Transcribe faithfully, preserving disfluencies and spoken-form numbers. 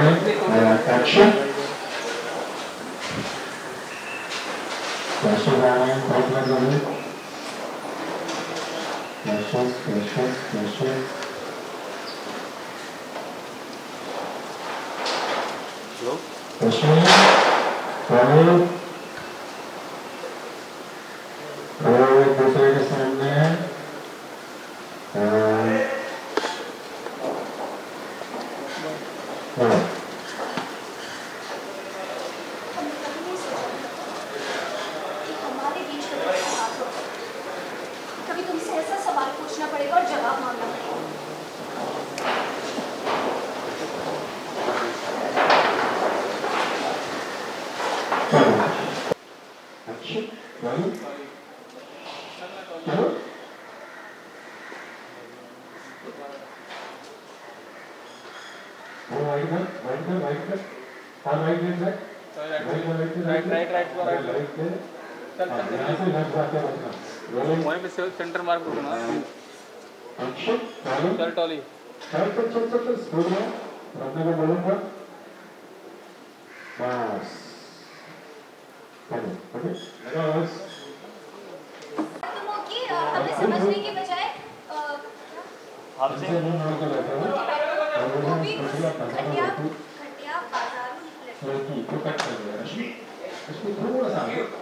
Action flashes आ रहे हैं बहुत लगे फ्लैशेस फ्लैशेस फ्लैशेस फ्लैशेस और एक दूसरे के सामने है कभी तुमसे ऐसा सवाल पूछना पड़ेगा और जवाब मांगना पड़ेगा। सेंटर मार्क करना चल टॉली चल चल चल चल चल स्कूल में रखने को बोलूँगा बस ओके ओके लगा बस तुम हो कि हमें समझने की बजाय हमसे नहीं मांग कर बैठे हो वो भी घटिया घटिया बाजारू लड़की को कट कर दिया रश्मि रश्मि थोड़ा सा